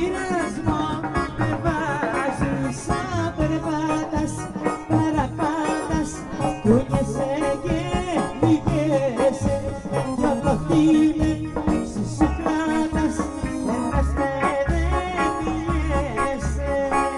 πειρασμό με βάζουν σαν περπάτας, παραπάτας, κουνιέσαι και λυγέσαι κι από τι με σου κράτας, ένας και δεν μιλιέσαι.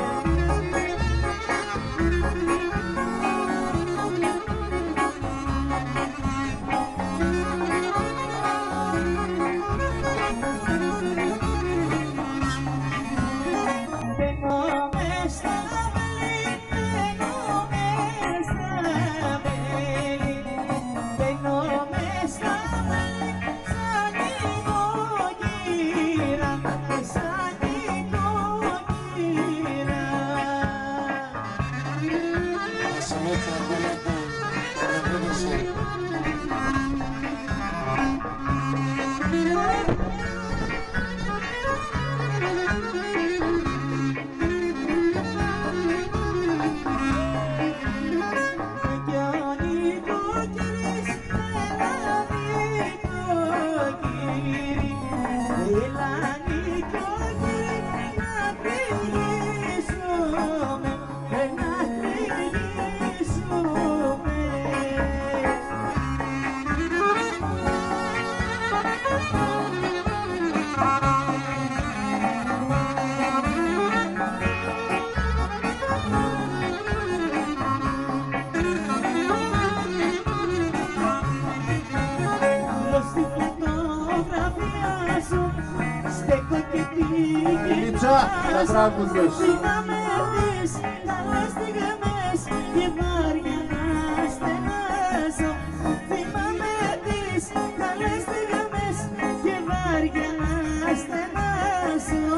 Τα τραγούδες. Θυμάμαι τις καλές στιγμές και βάρια να στενάζω. Θυμάμαι τις καλές στιγμές και βάρια να στενάζω.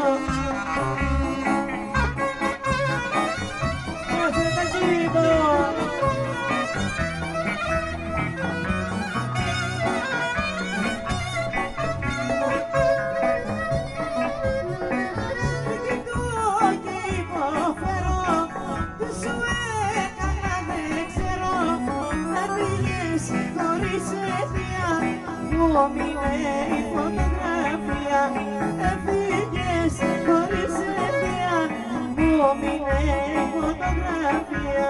Ώστε τα κύβω. Μείνε η φωτογραφία, έφυγες χωρίς αιτία. Μου μείνε η φωτογραφία.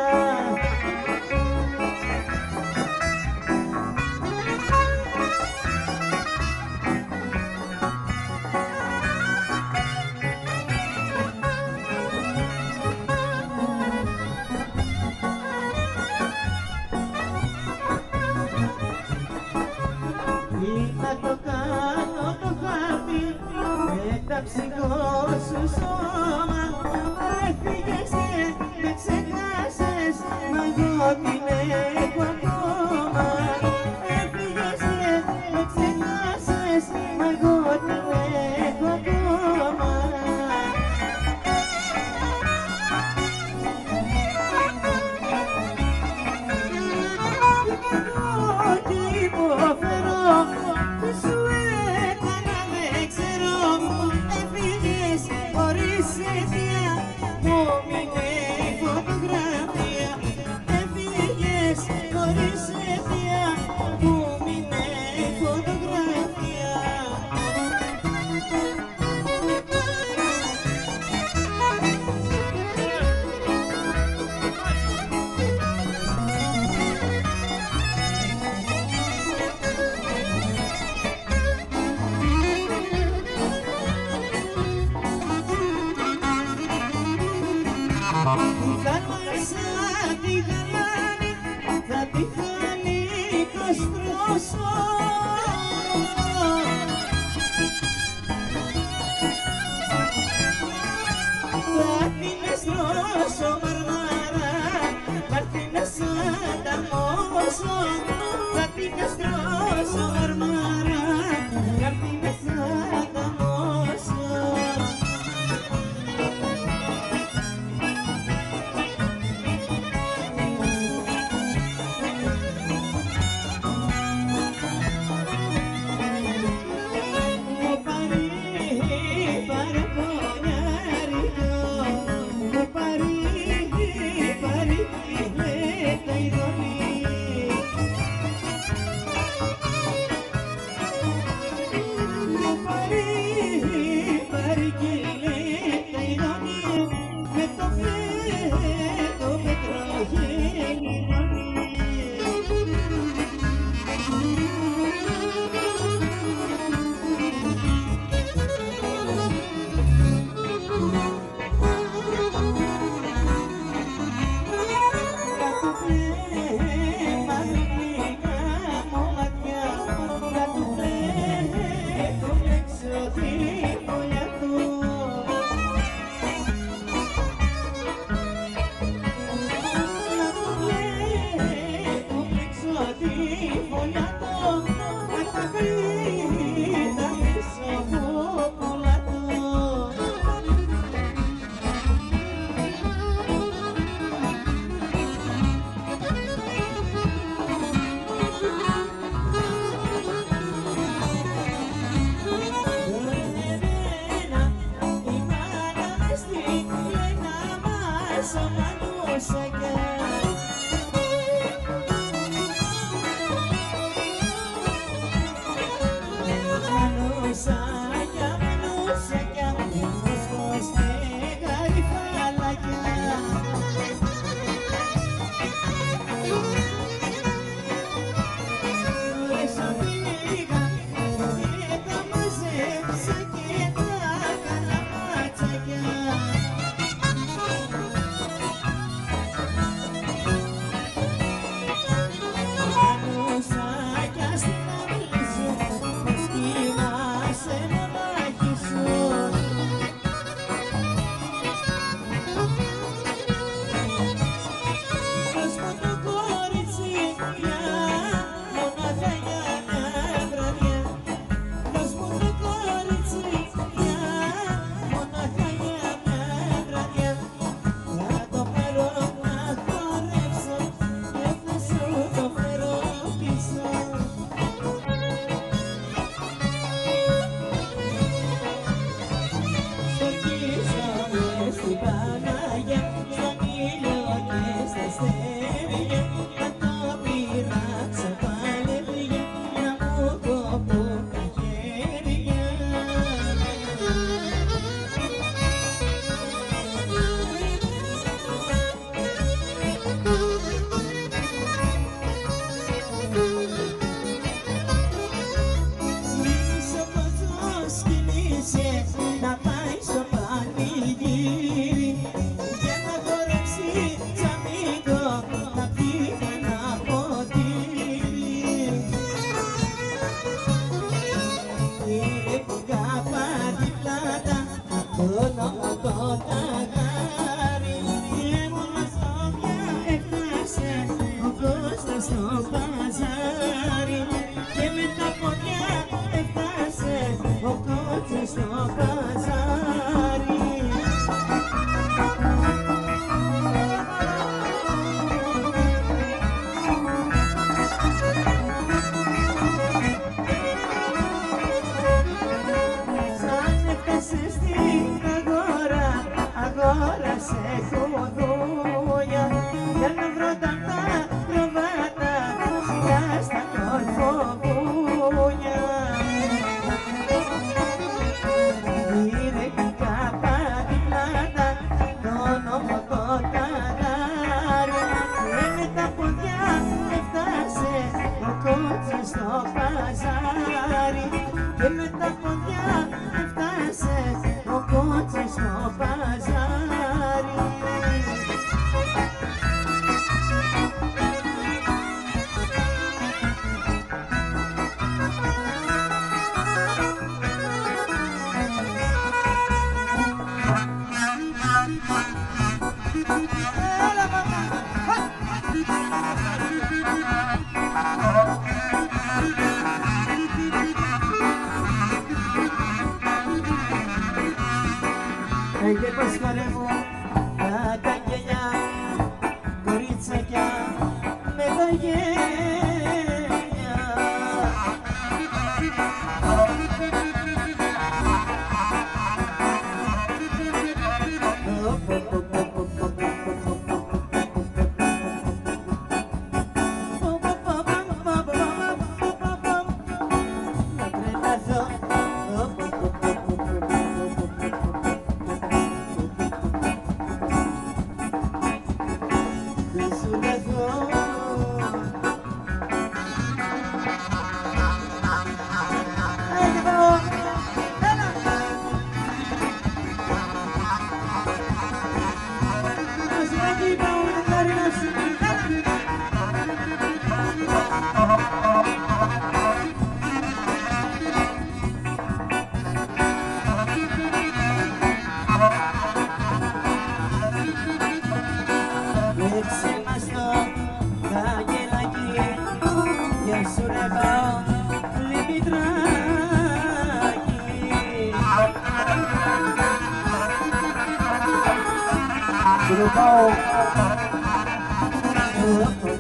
Να το κάνω το χάπι με τα ψυχό σου σώμα. Έφυγες και με ξεχάσες, μα εγώ την έχω ακόμα. Έφυγες και με ξεχάσες, μα εγώ την έχω ακόμα. Και υποφέρω, τι σου έκανα δεν ξέρω. Έφυγες χωρίς αιτία, μου μείνε η φωτογραφία. Έφυγες χωρίς αιτία, μου μείνε η φωτογραφία. Θάλασσα τη γαλάνη θα τη χάνει το στρώσο. Θα την εστρώσω μαρμάρα, θα την εσανταμώσω. Θα την εστρώσω μαρμάρα, θα την εσανταμώσω. Παρή, Και πως χορεύω τα γελιά, κορίτσακια με τα γέλια. Paul.